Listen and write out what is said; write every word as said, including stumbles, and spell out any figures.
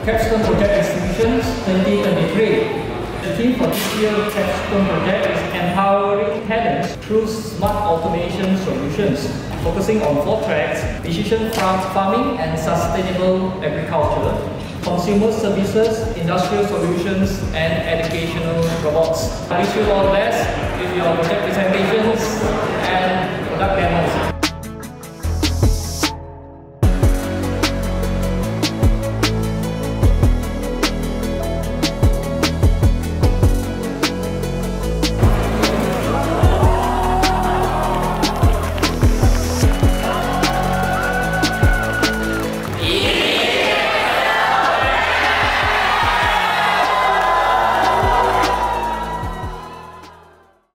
Capstone Project Exhibitions twenty twenty-three. The theme for this year's Capstone project is empowering talents through smart automation solutions, focusing on four tracks: precision farming and sustainable agriculture, consumer services, industrial solutions, and educational robots. I wish you all the best with your project presentations and product demos.